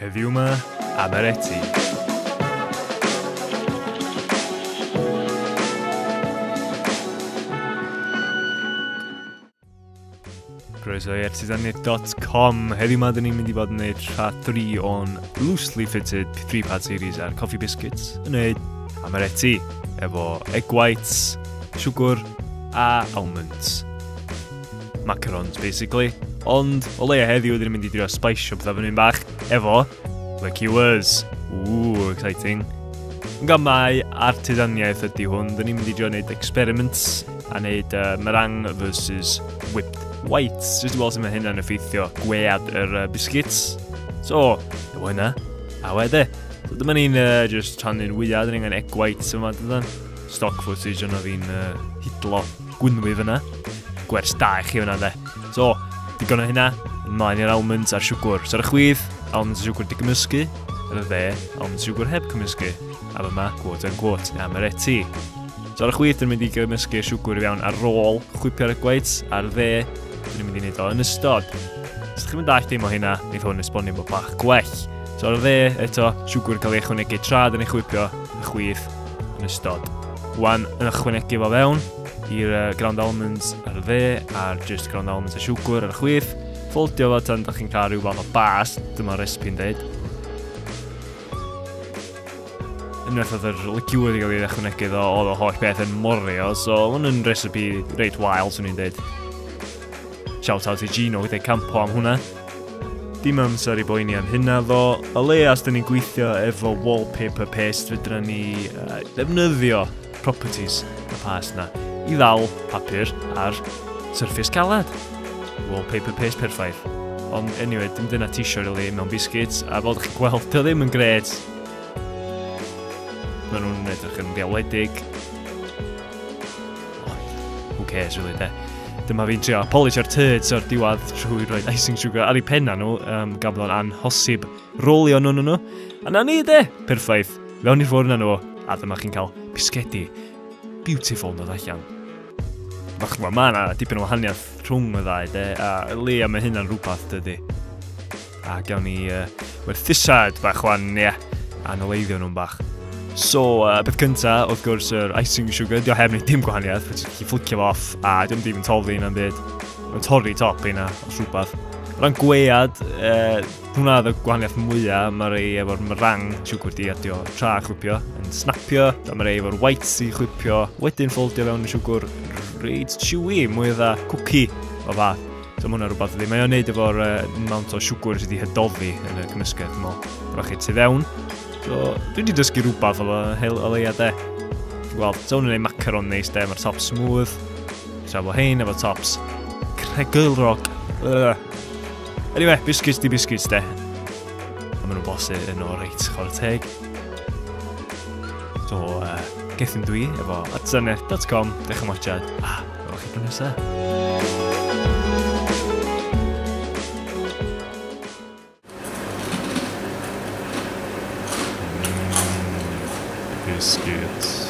Heddiw yma, Amaretti. Croeso i artisanid.com. Heddiw yma, dyn ni'n mynd i fod yn gwneud rhad 3 o'n loosely fitted 3-part series ar Coffee Biscuits yn gwneud Amaretti efo egg whites, siwgr a almonds. Macarons, basically. Ond, o leia heddiw, dyn ni'n mynd i drio spiceio beth fyny'n bach efo liqueurs. Ooh, exciting. Yn gamau artisaniaeth ydy hwn, dyn ni'n mynd i drio wneud experiments a wneud meringue versus whipped whites, jyst i weld sut mae hynna'n effeithio gwead yr biscuits. So, efo hynna, a wedyn. So, dyma ni'n just rhannu'n wyad, dyn ni'n egg whites yma, dydan. Stock footage yna fi'n hidlo gwynwyf yna. Gwers da i chi yna, de. So, digon o hynna, ymlaen i'r almonds a'r siwgr. So, ar y chwydd, almonds a siwgr di gymysgu. Ar y dde, almonds a siwgr heb gymysgu. A fyma, quote and quote, Amaretti. So, ar y chwydd, dyn ni'n mynd i gymysgu siwgr i fewn ar ôl chwipio'r egg whites. Ar y dde, dyn ni'n mynd i wneud o yn ystod. Os ydych chi'n dallt dim o hynna, neith hwn esbonio bod bach gwell. So ar y dde, eto, siwgr cael ei ychwanegu tra dyn ni'n chwipio y chwydd yn ystod. Wan yn ychwanegu fo fewn i'r ground almonds ar y dde, a'r just ground almonds a siwgr ar y chwydd. Ffoldio fo tan da chi'n cael rhyw fath o bas, dyma'r recipe'n deud. Unwaith oedd yr liqueur i gael ei ychwanegu ddo, oedd o holl beth yn morio, so hwn yn recipe reit wael, swn i'n deud. Shout out i Gino gyda'i campo am hwnna. Dim amser i boeni am hynna ddo. O leia os dyn ni'n gweithio efo wallpaper paste, fydra ni ddefnyddio properties y paste na i ddal papur ar surface calad. Wallpaper paste perffaith. Ond anyway, dim dyna t-shirt o le mewn biscuits, a fel ydych chi'n gweld, dio ddim yn gred. Maen nhw'n edrych yn ddiawledig. Who cares, really, de? Dyma fi'n trio polish ar turds o'r diwad trwy roi icing sugar ar eu penna nhw, gafod o'n anhosib rolio nhw. A na ni, de! Perffaith. Fewn i'r ffwrn nhw, a dyma chi'n cael bisgedi beautiful nhw allan. Fach chwa, mae yna dipyn o wahaniaeth rhwng y ddau, de, a leia mae hynna'n rhywbeth, dydy. A gawn ni werthusad bach wan, ie, a noleiddio nhw'n bach. So, beth cynta, wrth gwrs, yr icing sugar, dio heb wneud dim gwahaniaeth, fydde chi'n fflicio fo off, a dim dim yn toddi na'n byd. Mae'n torri top yna, os rhywbeth. Rhan gwead, hwnna oedd y gwahaniaeth mwyaf, mae rei efo'r meringue siwgr di adio tra chwipio, yn snapio, a mae rei efo'r whites i chwipio, wedyn ffoldio fewn y siwgr reit chewy, mwy dda cookie o fath. So mae hwnna rhywbeth ydi. Mae o'n neud efo'r amount o siwgr sydd wedi hydoddi yn y cymysgedd, dwi'n rhaid chi tu fewn. So, dwi wedi dysgu rhywbeth o leia, de. Wel, so hwn yn ei macaron neis, de. Mae'r top smooth. Tra fo hein efo tops cregylrog. Anyway, biscuits di biscuits, de. A maen nhw'n bosu yn o reit chwarae teg. So, gethyn dwi efo artisaneth.com. Dech yn watchad. Efo chi bryd nesaf. Biscuits.